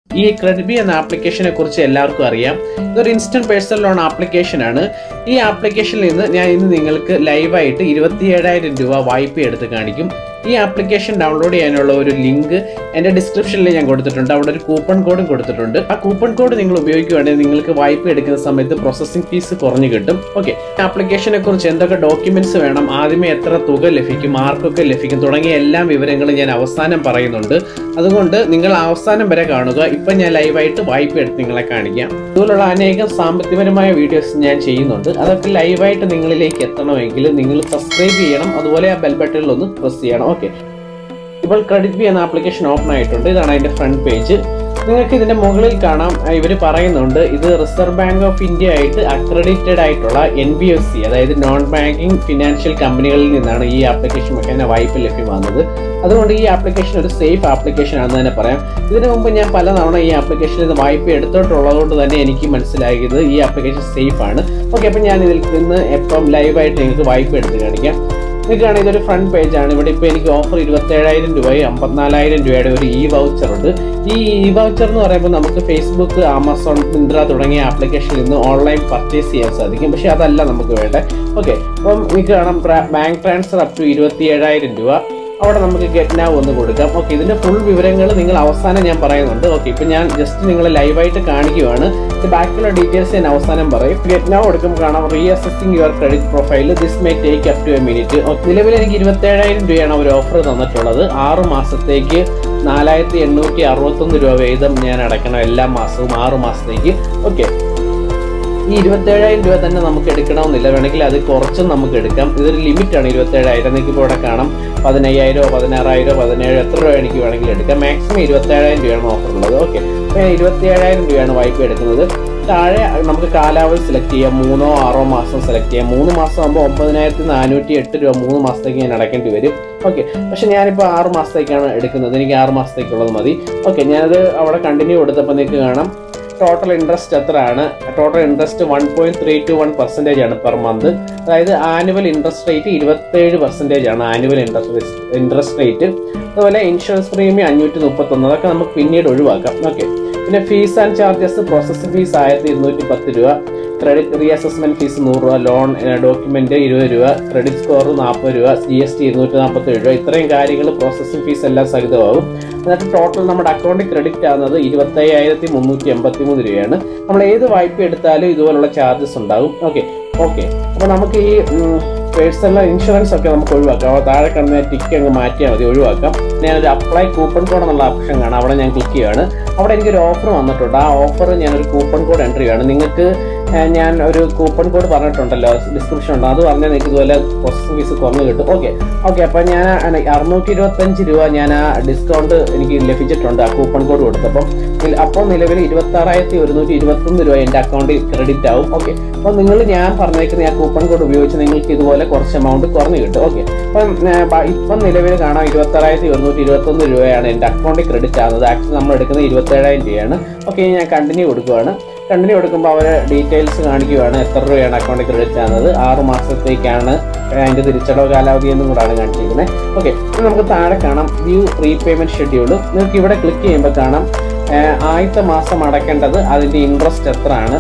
ഈ credit B എന്ന ആപ്ലിക്കേഷനെ കുറിച്ച് എല്ലാവർക്കും അറിയാം. ഇതൊരു ഇൻസ്റ്റന്റ് പേഴ്സണൽ ലോൺ ആപ്ലിക്കേഷൻ ആണ്. ഈ ആപ്ലിക്കേഷനിൽ നിന്ന് ഞാൻ ഇന്ന് നിങ്ങൾക്ക് ലൈവായിട്ട് 27,000 രൂപ വായ്പ എടുത്ത് കാണിക്കും. ഈ ആപ്ലിക്കേഷൻ ഡൗൺലോഡ് ചെയ്യാനുള്ള ഒരു ലിങ്ക് എൻ്റെ ഡിസ്ക്രിപ്ഷനിൽ ഞാൻ കൊടുത്തിട്ടുണ്ട്. അവിടെ ഒരു കൂപ്പൺ കോഡും കൊടുത്തിട്ടുണ്ട്. ആ കൂപ്പൺ കോഡ് നിങ്ങൾ ഉപയോഗിക്കുകയാണെങ്കിൽ നിങ്ങൾക്ക് വായ്പ എടുക്കുന്ന സമയത്ത് പ്രോസസ്സിംഗ് ഫീസ് കുറഞ്ഞു കിട്ടും. ഓക്കെ, ആപ്ലിക്കേഷനെ കുറിച്ച് എന്തൊക്കെ ഡോക്യുമെന്റ്സ് വേണം, ആദ്യമേ എത്ര തുക ലഭിക്കും, ആർക്കൊക്കെ ലഭിക്കും തുടങ്ങിയ എല്ലാ വിവരങ്ങളും ഞാൻ അവസാനം പറയുന്നുണ്ട്. അതുകൊണ്ട് നിങ്ങൾ അവസാനം വരെ കാണുക. ഇപ്പം ഞാൻ ലൈവായിട്ട് വായ്പ എടുത്ത് നിങ്ങളെ കാണിക്കാം. ഇതുപോലുള്ള അനേകം സാമ്പത്തികപരമായ വീഡിയോസ് ഞാൻ ചെയ്യുന്നുണ്ട്. അതൊക്കെ ലൈവായിട്ട് നിങ്ങളിലേക്ക് എത്തണമെങ്കിൽ നിങ്ങൾ സബ്സ്ക്രൈബ് ചെയ്യണം. അതുപോലെ ആ ബെൽ ബട്ടണിൽ ഒന്ന് പ്രസ് ചെയ്യണം. ഓക്കെ, ഇപ്പോൾ ക്രെഡിറ്റ് ബി എന്ന ആപ്ലിക്കേഷൻ ഓപ്പൺ ആയിട്ടുണ്ട്. ഇതാണ് അതിന്റെ ഫ്രണ്ട് പേജ്. നിങ്ങൾക്ക് ഇതിന്റെ മുകളിൽ കാണാം, ഇവർ പറയുന്നുണ്ട് ഇത് റിസർവ് ബാങ്ക് ഓഫ് ഇന്ത്യ ആയിട്ട് അക്രഡിറ്റഡ് ആയിട്ടുള്ള NBFC, അതായത് നോൺ ബാങ്കിങ് ഫിനാൻഷ്യൽ കമ്പനികളിൽ നിന്നാണ് ഈ ആപ്ലിക്കേഷൻ മുഖേന വായ്പ ലഭ്യമാകുന്നത്. അതുകൊണ്ട് ഈ ആപ്ലിക്കേഷൻ ഒരു സേഫ് ആപ്ലിക്കേഷൻ ആണെന്ന് തന്നെ പറയാം. ഇതിനു മുമ്പ് ഞാൻ പലതവണ ഈ ആപ്ലിക്കേഷനിൽ നിന്ന് വായ്പ എടുത്തിട്ടുള്ളതുകൊണ്ട് തന്നെ എനിക്ക് മനസ്സിലായത് ഈ ആപ്ലിക്കേഷൻ സേഫ് ആണ്. ഓക്കെ, അപ്പം ഞാൻ ഇതിൽ നിന്ന് എപ്പം ലൈവായിട്ട് നിങ്ങൾക്ക് വായ്പ എടുത്ത് കാണിക്കാം. നിങ്ങൾക്കാണ് ഇതൊരു ഫ്രണ്ട് പേജാണ്. ഇവിടെ ഇപ്പോൾ എനിക്ക് ഓഫർ 27,000 രൂപയും 54,000 രൂപയുടെ ഒരു വൗച്ചർ ഉണ്ട്. ഈ വൗച്ചർ എന്ന് പറയുമ്പോൾ നമുക്ക് ഫേസ്ബുക്ക്, ആമസോൺ, മിന്ത്ര തുടങ്ങിയ ആപ്ലിക്കേഷനിൽ നിന്ന് ഓൺലൈൻ പർച്ചേസ് ചെയ്യാൻ സാധിക്കും. പക്ഷെ അതല്ല നമുക്ക് വേണ്ടത്. ഓക്കെ, അപ്പം നിങ്ങൾക്ക് കാണാം ബാങ്ക് ട്രാൻസ്ഫർ അപ് ടു 27,000 രൂപ. അവിടെ നമുക്ക് ഗെറ്റ് നൗ ഒന്ന് കൊടുക്കാം. ഓക്കെ, ഇതിന്റെ ഫുൾ വിവരങ്ങൾ നിങ്ങൾ അവസാനം ഞാൻ പറയുന്നുണ്ട്. ഓക്കെ, ഇപ്പം ഞാൻ ജസ്റ്റ് നിങ്ങളെ ലൈവായിട്ട് കാണിക്കുവാണ്. ബാക്കിയുള്ള ഡീറ്റെയിൽസ് ഞാൻ അവസാനം പറയും. ഗെറ്റ് നൗ കൊടുക്കുമ്പോൾ കാണാം reassessing your credit profile, this may take up to a minute. നിലവിൽ എനിക്ക് 27,000 രൂപയാണ് അവർ ഓഫർ തന്നിട്ടുള്ളത്. 6 മാസത്തേക്ക് 4,861 രൂപ വീതം ഞാൻ അടയ്ക്കണം എല്ലാ മാസവും 6 മാസത്തേക്ക്. ഓക്കെ, ഈ 27,000 രൂപ തന്നെ നമുക്ക് എടുക്കണമെന്നില്ല, വേണമെങ്കിൽ അത് കുറച്ചും നമുക്ക് എടുക്കാം. ഇതൊരു ലിമിറ്റാണ് 27,000. നിങ്ങൾക്ക് ഇപ്പോൾ ഇവിടെ കാണാം 15,000, 16,000, 17 എത്ര രൂപ എനിക്ക് വേണമെങ്കിലും എടുക്കാം. മാക്സിമം 27,000 രൂപയാണ് ഓഫർ ഉള്ളത്. ഓക്കെ, അപ്പോൾ 27,000 രൂപയാണ് വായ്പ എടുക്കുന്നത്. താഴെ നമുക്ക് കാലാവധി സെലക്ട് ചെയ്യാം. 3 or 6 മാസം സെലക്ട് ചെയ്യാം. 3 മാസം ആകുമ്പോൾ 9,408 രൂപ 3 മാസത്തേക്ക് ഞാൻ അടയ്ക്കേണ്ടി വരും. ഓക്കെ, പക്ഷെ ഞാനിപ്പോൾ 6 മാസത്തേക്കാണ് എടുക്കുന്നത്. എനിക്ക് 6 മാസത്തേക്കുള്ളത് മതി. ഓക്കെ, ഞാനത് അവിടെ കണ്ടിന്യൂ കൊടുത്തപ്പോൾ നിങ്ങൾക്ക് കാണാം ടോട്ടൽ ഇൻട്രസ്റ്റ് എത്രയാണ്. ടോട്ടൽ ഇൻട്രസ്റ്റ് 1.321% ആണ് പെർ മന്ത്. അതായത് ആനുവൽ ഇൻട്രസ്റ്റ് റേറ്റ് 27% ആണ് ആനുവൽ ഇൻട്രസ്റ്റ് റേറ്റ്. അതുപോലെ ഇൻഷുറൻസ് പ്രീമിയം 531. അതൊക്കെ നമുക്ക് പിന്നീട് ഒഴിവാക്കാം. ഓക്കെ, പിന്നെ fees and charges, processing fees 1,210 രൂപ, ക്രെഡിറ്റ് റീഅസസ്മെന്റ് ഫീസ് 100 രൂപ, ലോൺ ഡോക്യുമെന്റ് 20 രൂപ, ക്രെഡിറ്റ് സ്കോർ 40 രൂപ, GST 247 രൂപ. ഇത്രയും കാര്യങ്ങൾ പ്രോസസ്സിംഗ് ഫീസ് എല്ലാം സഹിതമാകും. എന്നിട്ട് ടോട്ടൽ നമ്മുടെ അക്കൗണ്ടിൽ ക്രെഡിറ്റ് ആകുന്നത് 25,383 രൂപയാണ്. നമ്മൾ ഏത് വായ്പ എടുത്താലും ഇതുപോലുള്ള ചാർജസ് ഉണ്ടാകും. ഓക്കെ, അപ്പോൾ നമുക്ക് ഈ പേഴ്സണൽ ഇൻഷുറൻസ് ഒക്കെ നമുക്ക് ഒഴിവാക്കാം. താഴെ കാണുന്ന ടിക്ക് അങ്ങ് മാറ്റിയാൽ മതി, ഒഴിവാക്കാം. ഞാനൊരു അപ്ലൈ കൂപ്പൺ കോഡ് എന്നുള്ള ഓപ്ഷൻ കാണാം. അവിടെ ഞാൻ ക്ലിക്ക് ചെയ്യുകയാണ്. അവിടെ എനിക്കൊരു ഓഫർ വന്നിട്ടുണ്ട്. ആ ഓഫർ ഞാനൊരു കൂപ്പൺ കോഡ് എൻ്റർ ചെയ്യുകയാണ്. നിങ്ങൾക്ക് ഞാൻ ഒരു കൂപ്പൺ കോഡ് പറഞ്ഞിട്ടുണ്ടല്ലോ, ഡിസ്ക്രിപ്ഷൻ ഉണ്ട്. അത് പറഞ്ഞാൽ നിങ്ങൾക്ക് ഇതുപോലെ പ്രോസസ്സിംഗ് ഫീസ് കുറഞ്ഞ് കിട്ടും. ഓക്കെ, അപ്പം ഞാൻ 625 രൂപ ഞാൻ ആ ഡിസ്കൗണ്ട് എനിക്ക് ലഭിച്ചിട്ടുണ്ട് ആ കൂപ്പൺ കോഡ് കൊടുത്തപ്പം. അപ്പോൾ നിലവിൽ 26,121 രൂപ എൻ്റെ അക്കൗണ്ടിൽ ക്രെഡിറ്റ് ആവും. ഓക്കെ, അപ്പം ഞാൻ പറഞ്ഞേക്കുന്ന ആ കൂപ്പൺ കോഡ് ഉപയോഗിച്ച് നിങ്ങൾക്ക് ഇതുപോലെ കുറച്ച് എമൗണ്ട് കുറഞ്ഞ് കിട്ടും. ഓക്കെ, ഇപ്പം നിലവിൽ കാണാം 26,121 രൂപയാണ് എൻ്റെ അക്കൗണ്ടിൽ ക്രെഡിറ്റ് ആകുന്നത്. ആക്ച്വലി നമ്മൾ എടുക്കുന്നത് 27,000 രൂപയാണ്. ഓക്കെ, ഞാൻ കണ്ടിന്യൂ കൊടുക്കുകയാണ്. കണ്ടിന്യൂ കൊടുക്കുമ്പോൾ അവർ ഡീറ്റെയിൽസ് കാണിക്കുകയാണ് എത്ര രൂപയാണ് അക്കൗണ്ടിൽ ക്രെഡിറ്റ് ആകുന്നത്. 6 മാസത്തേക്കാണ് അതിൻ്റെ തിരിച്ചടവ് കാലാവധി എന്നും കൂടാണ് കാണിച്ചിരിക്കുന്നത്. ഓക്കെ, നമുക്ക് താഴെ കാണാം വ്യൂ റീപേയ്മെന്റ് ഷെഡ്യൂൾ. നിങ്ങൾക്ക് ഇവിടെ ക്ലിക്ക് ചെയ്യുമ്പോൾ കാണാം ആദ്യത്തെ മാസം അടയ്ക്കേണ്ടത് അതിൻ്റെ ഇൻട്രസ്റ്റ് എത്രയാണ്.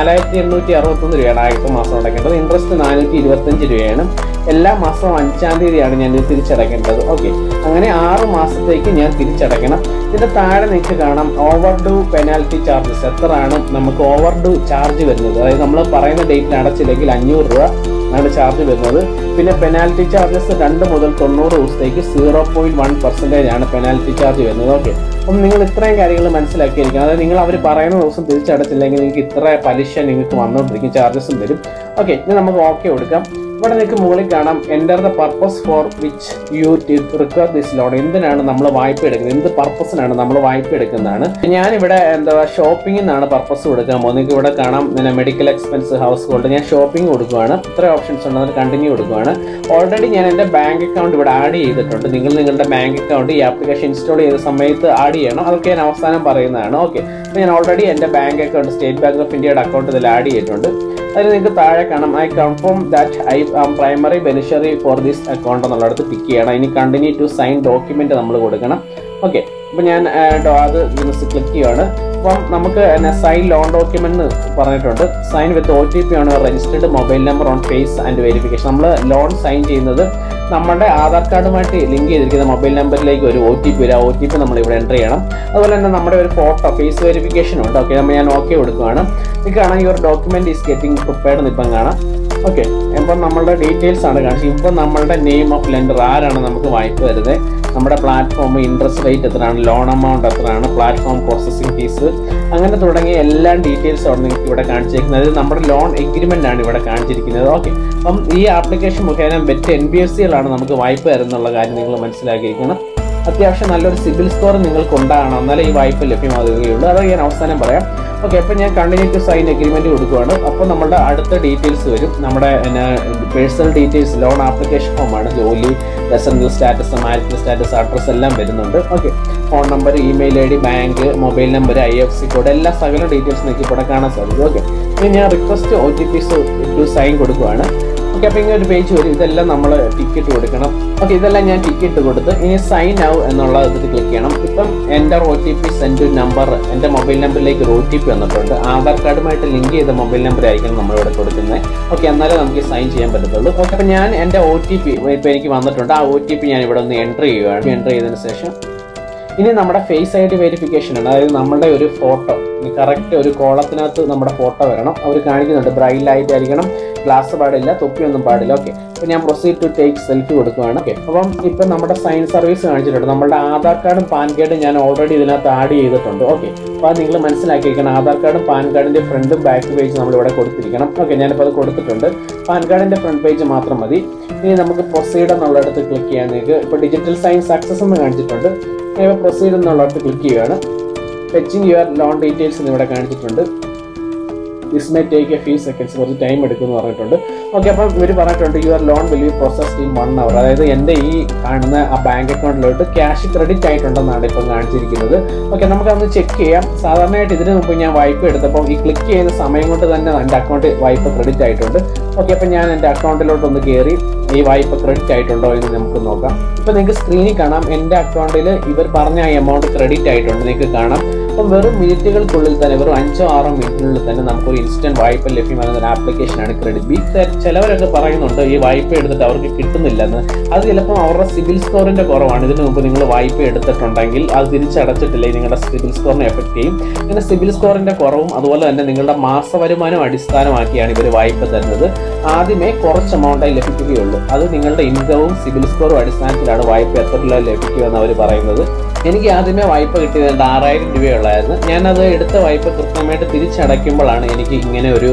4,861 രൂപയാണ് ആദ്യത്തെ മാസം അടയ്ക്കേണ്ടത്. ഇൻട്രസ്റ്റ് 425 രൂപയാണ്. എല്ലാ മാസവും 5-ാം തീയതിയാണ് ഞാൻ ഇത് തിരിച്ചടയ്ക്കേണ്ടത്. ഓക്കെ, അങ്ങനെ 6 മാസത്തേക്ക് ഞാൻ തിരിച്ചടയ്ക്കണം. ഇതിൻ്റെ താഴെ നിങ്ങൾക്ക് കാണാം ഓവർ ഡ്യൂ പെനാൽറ്റി ചാർജസ് എത്രയാണ് നമുക്ക് ഓവർ ഡ്യൂ ചാർജ് വരുന്നത്. അതായത് നമ്മൾ പറയുന്ന ഡേറ്റിൽ അടച്ചില്ലെങ്കിൽ 500 രൂപ ആണ് ചാർജ് വരുന്നത്. പിന്നെ പെനാൽറ്റി ചാർജസ് 2 മുതൽ 90 ദിവസത്തേക്ക് 0.1% ആണ് പെനാൽറ്റി ചാർജ് വരുന്നത്. ഓക്കെ, അപ്പം നിങ്ങൾ ഇത്രയും കാര്യങ്ങൾ മനസ്സിലാക്കിയിരിക്കണം. അതായത് നിങ്ങൾ അവർ പറയുന്ന ദിവസം തിരിച്ചടച്ചില്ലെങ്കിൽ നിങ്ങൾക്ക് ഇത്ര പലിശ നിങ്ങൾക്ക് വന്നുകൊണ്ടിരിക്കും, ചാർജസും വരും. ഓക്കെ, ഇനി നമുക്ക് ഓക്കെ കൊടുക്കാം. ഇവിടെ നിങ്ങൾക്ക് മുകളിൽ കാണാം enter the purpose for which you require this loan. എന്തിനാണ് നമ്മൾ വായ്പ എടുക്കുന്നത്, എന്ത് പർപ്പസിനാണ് നമ്മൾ വായ്പ എടുക്കുന്നതാണ്. ഞാനിവിടെ ഷോപ്പിംഗിൽ നിന്നാണ് പർപ്പസ് കൊടുക്കാൻ പോകുന്നത്. നിങ്ങൾക്ക് ഇവിടെ കാണാം മെഡിക്കൽ എക്സ്പെൻസ്, ഹൗസ് ഹോൾഡ്. ഞാൻ ഷോപ്പിംഗ് കൊടുക്കുകയാണ്. ഇത്ര ഓപ്ഷൻസ് ഉണ്ട്, അതിന് കണ്ടിന്യൂ കൊടുക്കുകയാണ്. ഓൾറെഡി ഞാൻ എൻ്റെ ബാങ്ക് അക്കൗണ്ട് ഇവിടെ ആഡ് ചെയ്തിട്ടുണ്ട്. നിങ്ങളുടെ ബാങ്ക് അക്കൗണ്ട് ഈ ആപ്ലിക്കേഷൻ ഇൻസ്റ്റാൾ ചെയ്ത സമയത്ത് ആഡ് ചെയ്യണം. അതൊക്കെ ഞാൻ അവസാനം പറയുന്നതാണ്. ഓക്കെ, അപ്പോൾ ഞാൻ ഓൾറെഡി എൻ്റെ bank account State Bank of ഇന്ത്യയുടെ അക്കൗണ്ട് ഇതിൽ ആഡ് ചെയ്തിട്ടുണ്ട്. അതിൽ നിങ്ങൾക്ക് താഴെ കാണാം I confirm that I am primary beneficiary for this account എന്നുള്ളടത്ത് ക്ലിക്ക് ചെയ്യണം. ഇനി കണ്ടിന്യൂ ടു സൈൻ ഡോക്യുമെന്റ് നമ്മൾ കൊടുക്കണം. ഓക്കെ, അപ്പോൾ ഞാൻ അത് ക്ലിക്ക് ചെയ്യുകയാണ്. അപ്പം നമുക്ക് സൈൻ ലോൺ ഡോക്യുമെന്റ് പറഞ്ഞിട്ടുണ്ട്. സൈൻ വിത്ത് OTP ആണ് registered mobile number on face and verification. നമ്മൾ ലോൺ സൈൻ ചെയ്യുന്നത് നമ്മുടെ ആധാർ കാർഡുമായിട്ട് ലിങ്ക് ചെയ്തിരിക്കുന്ന മൊബൈൽ നമ്പറിലേക്ക് ഒരു OTP വരും. ആ OTP നമ്മൾ ഇവിടെ എൻ്റർ ചെയ്യണം. അതുപോലെ തന്നെ നമ്മുടെ ഒരു ഫോട്ടോ ഫേസ് വെരിഫിക്കേഷൻ ഉണ്ട്. ഓക്കെ, നമ്മൾ ഞാൻ ഓക്കെ കൊടുക്കുകയാണ്. ഇത് കാണാം your document is getting prepared എന്ന് ഇപ്പം കാണാം. ഓക്കെ, ഇപ്പം നമ്മളുടെ ഡീറ്റെയിൽസ് ആണ് കാണിച്ചത്. ഇപ്പം നമ്മളുടെ നെയിം ഓഫ് ലെൻഡർ, ആരാണ് നമുക്ക് വായ്പ തരുന്നത്, നമ്മുടെ പ്ലാറ്റ്ഫോം, ഇൻട്രസ്റ്റ് റേറ്റ് എത്രയാണ്, ലോൺ എമൗണ്ട് എത്രയാണ്, പ്ലാറ്റ്ഫോം പ്രോസസ്സിംഗ് ഫീസ്, അങ്ങനെ തുടങ്ങിയ എല്ലാ ഡീറ്റെയിൽസും ആണ് നിങ്ങൾക്ക് ഇവിടെ കാണിച്ചിരിക്കുന്നത്. നമ്മുടെ ലോൺ എഗ്രിമെന്റ് ആണ് ഇവിടെ കാണിച്ചിരിക്കുന്നത്. ഓക്കെ, അപ്പം ഈ ആപ്ലിക്കേഷൻ മുഖേന മറ്റ് NBFCകളാണ് നമുക്ക് വായ്പ തരുന്നുള്ള കാര്യം നിങ്ങൾ മനസ്സിലാക്കിയിരിക്കണം. അത്യാവശ്യം നല്ലൊരു സിബിൽ സ്കോർ നിങ്ങൾക്ക് ഉണ്ടാകണം, എന്നാലേ ഈ വായ്പ ലഭ്യമാകുകയുള്ളൂ. അത് ഞാൻ അവസാനം പറയാം. ഓക്കെ, അപ്പോൾ ഞാൻ കണ്ടിന്യൂ ടു സൈൻ എഗ്രിമെന്റ് കൊടുക്കുകയാണ്. അപ്പോൾ നമ്മുടെ അടുത്ത ഡീറ്റെയിൽസ് വരും. നമ്മുടെ പേഴ്സണൽ ഡീറ്റെയിൽസ്, ലോൺ ആപ്ലിക്കേഷൻ ഫോമാണ്, ജോലി, residential status, marital status, address എല്ലാം വരുന്നുണ്ട്. Okay, phone number, email ID, bank, mobile number, IFSC code, എല്ലാ സകല ഡീറ്റെയിൽസ് നിങ്ങൾക്ക് ഇവിടെ കാണാൻ സാധിക്കും. ഓക്കെ, ഇനി ഞാൻ റിക്വസ്റ്റ് OTP ടു സൈൻ കൊടുക്കുകയാണ്. ഓക്കെ, അപ്പോൾ ഇങ്ങനെ ഒരു പേജ് വരും. ഇതെല്ലാം നമ്മൾ ടിക്കറ്റ് കൊടുക്കണം. ഓക്കെ, ഇതെല്ലാം ഞാൻ ടിക്കറ്റ് കൊടുത്ത് ഇനി സൈൻ നൗ എന്നുള്ള ഇത് ക്ലിക്ക് ചെയ്യണം. ഇപ്പം എൻ്റെ OTP സെൻഡ് നമ്പർ, എൻ്റെ മൊബൈൽ നമ്പറിലേക്ക് ഒരു OTP വന്നിട്ടുണ്ട്. ആധാർ കാർഡുമായിട്ട് ലിങ്ക് ചെയ്ത മൊബൈൽ നമ്പർ ആയിരിക്കണം നമ്മളിവിടെ കൊടുക്കുന്നത്. ഓക്കെ, എന്നാലേ നമുക്ക് സൈൻ ചെയ്യാൻ പറ്റത്തുള്ളൂ. ഓക്കെ, അപ്പോൾ ഞാൻ എൻ്റെ OTP ഇപ്പോൾ എനിക്ക് വന്നിട്ടുണ്ട്. ആ OTP ഞാൻ ഇവിടെ ഒന്ന് എൻ്റർ ചെയ്യുകയാണ്. എൻ്റർ ചെയ്തതിന് ശേഷം ഇനി നമ്മുടെ ഫേസ് ID വെരിഫിക്കേഷൻ ആണ്. അതായത് നമ്മുടെ ഒരു ഫോട്ടോ കറക്റ്റ് ഒരു കോളത്തിനകത്ത് നമ്മുടെ ഫോട്ടോ വരണം. അവർ കാണിക്കുന്നുണ്ട് ബ്രൈലായിട്ടായിരിക്കണം, ഗ്ലാസ് പാടില്ല, തൊപ്പിയൊന്നും പാടില്ല. ഓക്കെ, അപ്പോൾ ഞാൻ പ്രൊസീഡ് ടു ടേക്ക് സെൽഫി കൊടുക്കുകയാണ്. ഓക്കെ, അപ്പം ഇപ്പം നമ്മുടെ സൈൻ സർവീസ് കാണിച്ചിട്ടുണ്ട്. നമ്മുടെ ആധാർ കാർഡും പാൻ കാർഡും ഞാൻ ഓൾറെഡി ഇതിനകത്ത് ആഡ് ചെയ്തിട്ടുണ്ട്. ഓക്കെ, അപ്പോൾ അത് നിങ്ങൾ മനസ്സിലാക്കിയിരിക്കണം. ആധാർ കാർഡും പാൻ കാർഡിൻ്റെ ഫ്രണ്ടും ബാക്ക് പേജ് നമ്മളിവിടെ കൊടുത്തിരിക്കണം. ഓക്കെ, ഞാനിപ്പോൾ അത് കൊടുത്തിട്ടുണ്ട്. പാൻ കാർഡിൻ്റെ ഫ്രണ്ട് പേജ് മാത്രം മതി. ഇനി നമുക്ക് പ്രൊസീഡ് എന്നുള്ളിടത്ത് ക്ലിക്ക് ചെയ്യാൻ നിങ്ങൾക്ക് ഇപ്പോൾ ഡിജിറ്റൽ സൈൻ സക്സസ് എന്ന് കാണിച്ചിട്ടുണ്ട്. ഞാൻ പ്രൊസീഡ് എന്നുള്ളിടത്ത് ക്ലിക്ക് ചെയ്യുകയാണ്. ഫെച്ചിങ് യുവർ ലോൺ ഡീറ്റെയിൽസ് എന്ന് ഇവിടെ കാണിച്ചിട്ടുണ്ട്. This may take a few seconds, കുറച്ച് ടൈം എടുക്കുമെന്ന് പറഞ്ഞിട്ടുണ്ട്. ഓക്കെ, അപ്പം ഇവർ പറഞ്ഞിട്ടുണ്ട് your loan will be processed in 1 hour. അതായത് എൻ്റെ ഈ കാണുന്ന ആ ബാങ്ക് അക്കൗണ്ടിലോട്ട് ക്യാഷ് ക്രെഡിറ്റ് ആയിട്ടുണ്ടെന്നാണ് ഇപ്പം കാണിച്ചിരിക്കുന്നത്. ഓക്കെ, നമുക്കതൊന്ന് ചെക്ക് ചെയ്യാം. സാധാരണയായിട്ട് ഇതിന് മുമ്പ് ഞാൻ വായ്പ എടുത്തപ്പോൾ ഈ ക്ലിക്ക് ചെയ്യുന്ന സമയം കൊണ്ട് തന്നെ എൻ്റെ അക്കൗണ്ട് വായ്പ ക്രെഡിറ്റ് ആയിട്ടുണ്ട്. ഓക്കെ, അപ്പം ഞാൻ എൻ്റെ അക്കൗണ്ടിലോട്ടൊന്ന് കയറി ഈ വായ്പ ക്രെഡിറ്റ് ആയിട്ടുണ്ടോ എന്ന് നമുക്ക് നോക്കാം. ഇപ്പം നിങ്ങൾക്ക് സ്ക്രീനിൽ കാണാം എൻ്റെ അക്കൗണ്ടിൽ ഇവർ പറഞ്ഞ ആ എമൗണ്ട് ക്രെഡിറ്റ് ആയിട്ടുണ്ട് നിങ്ങൾക്ക് കാണാം. അപ്പം വെറും മിനിറ്റുകൾക്കുള്ളിൽ തന്നെ, വെറും 5-6 മിനിറ്റിനുള്ളിൽ തന്നെ നമുക്കൊരു ഇൻസ്റ്റന്റ് വായ്പ ലഭ്യമാകുന്ന ഒരു ആപ്ലിക്കേഷനാണ് ക്രെഡിറ്റ് ബി. ചിലവരൊക്കെ പറയുന്നുണ്ട് ഈ വായ്പ എടുത്തിട്ട് അവർക്ക് കിട്ടുന്നില്ലെന്ന്. അത് ചിലപ്പോൾ അവരുടെ സിബിൽ സ്കോറിന്റെ കുറവാണ്. ഇതിനു മുമ്പ് നിങ്ങൾ വായ്പ എടുത്തിട്ടുണ്ടെങ്കിൽ അത് തിരിച്ചടച്ചിട്ടില്ലെങ്കിൽ നിങ്ങളുടെ സിബിൽ സ്കോറിനെ എഫക്ട് ചെയ്യും. ഇങ്ങനെ സിബിൽ സ്കോറിന്റെ കുറവും അതുപോലെ തന്നെ നിങ്ങളുടെ മാസ വരുമാനം അടിസ്ഥാനമാക്കിയാണ് ഇവർ വായ്പ തരുന്നത്. ആദ്യമേ കുറച്ച് എമൗണ്ടായി ലഭിക്കുകയുള്ളൂ. അത് നിങ്ങളുടെ ഇൻകവും സിബിൽ സ്കോറും അടിസ്ഥാനത്തിലാണ് വായ്പ എത്ര രൂപ ലഭിക്കുക എന്ന് അവർ പറയുന്നത്. എനിക്ക് ആദ്യമേ വായ്പ കിട്ടിയത് 6000 രൂപയുള്ളായിരുന്നു. ഞാനത് എടുത്ത വായ്പ കൃത്യമായിട്ട് തിരിച്ചടയ്ക്കുമ്പോഴാണ് എനിക്ക് ഇങ്ങനെ ഒരു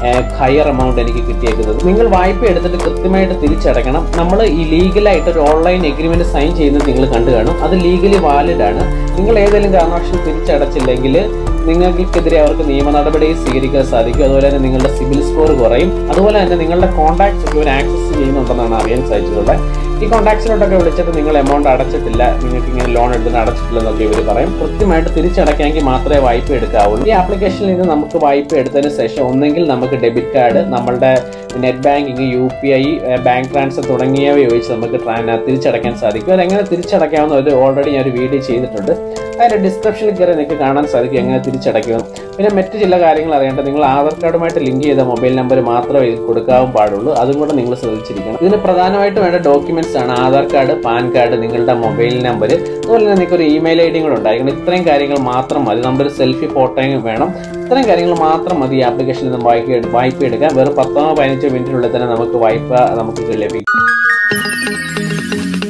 ഹയർ എമൗണ്ട് എനിക്ക് കിട്ടിയേക്കുന്നത്. നിങ്ങൾ വായ്പ എടുത്തിട്ട് കൃത്യമായിട്ട് തിരിച്ചടയ്ക്കണം. നമ്മൾ ഈ ലീഗലായിട്ട് ഒരു ഓൺലൈൻ എഗ്രിമെന്റ് സൈൻ ചെയ്യുന്നത് നിങ്ങൾ കണ്ടു കാണും. അത് ലീഗലി വാലിഡ് ആണ്. നിങ്ങൾ ഏതെങ്കിലും കാരണവശാൽ തിരിച്ചടച്ചില്ലെങ്കിൽ നിങ്ങൾക്കെതിരെ അവർക്ക് നിയമ നടപടി സ്വീകരിക്കാൻ സാധിക്കും. അതുപോലെ തന്നെ നിങ്ങളുടെ സിബിൽ സ്കോർ കുറയും. അതുപോലെ തന്നെ നിങ്ങളുടെ കോൺടാക്ട്സ് ഒക്കെ ഇവർ ആക്സസ് ചെയ്യുന്നുണ്ടെന്നാണ് അറിയാൻ സാധിച്ചിട്ടുള്ളത്. ഈ കോൺടാക്ട്സിലോട്ടൊക്കെ വിളിച്ചിട്ട് നിങ്ങൾ എമൗണ്ട് അടച്ചിട്ടില്ല, നിങ്ങൾക്ക് ഇങ്ങനെ ലോൺ എടുത്തിട്ട് അടച്ചിട്ടില്ല എന്നൊക്കെ ഇവർ പറയും. കൃത്യമായിട്ട് തിരിച്ചടയ്ക്കാമെങ്കിൽ മാത്രമേ വായ്പ എടുക്കാവുള്ളൂ. ഈ ആപ്ലിക്കേഷനിൽ നിന്ന് നമുക്ക് വായ്പ എടുത്തതിന് ശേഷം ഒന്നെങ്കിൽ നമുക്ക് ഡെബിറ്റ് കാർഡ്, നമ്മളുടെ net banking, UPI, bank transfer തുടങ്ങിയവ ഉപയോഗിച്ച് നമുക്ക് തിരിച്ചടയ്ക്കാൻ സാധിക്കും. അതെങ്ങനെ തിരിച്ചടയ്ക്കാവുന്ന ഒരു ഓൾറെഡി ഞാൻ ഒരു വീഡിയോ ചെയ്തിട്ടുണ്ട്. അതിൻ്റെ ഡിസ്ക്രിപ്ഷനിൽ കയറി നിങ്ങൾക്ക് കാണാൻ സാധിക്കും എങ്ങനെ തിരിച്ചടയ്ക്കും. പിന്നെ മറ്റു ചില കാര്യങ്ങൾ അറിയേണ്ടത്, നിങ്ങൾ ആധാർ കാർഡുമായിട്ട് ലിങ്ക് ചെയ്ത മൊബൈൽ നമ്പർ മാത്രമേ ഇത് കൊടുക്കാൻ പാടുള്ളൂ. അതും കൂടെ നിങ്ങൾ ശ്രദ്ധിച്ചിരിക്കണം. ഇതിന് പ്രധാനമായിട്ട് വേണ്ട ഡോക്യുമെന്റ്സ് ആണ് ആധാർ കാർഡ്, പാൻ കാർഡ്, നിങ്ങളുടെ മൊബൈൽ നമ്പർ, അതുപോലെ തന്നെ നിങ്ങൾക്ക് ഒരു ഇമെയിൽ ID കൂടെ ഉണ്ടായിരിക്കണം. ഇത്രയും കാര്യങ്ങൾ മാത്രം മതി. നമ്മുടെ ഒരു സെൽഫി ഫോട്ടോയും വേണം. ഇത്രയും കാര്യങ്ങൾ മാത്രം മതി ഈ ആപ്ലിക്കേഷനിൽ നിന്ന് വായ്പ എടുക്കാൻ. വെറും 10-15 മിനിറ്റിനുള്ളിൽ തന്നെ നമുക്ക് വായ്പ നമുക്ക് ലഭിക്കും.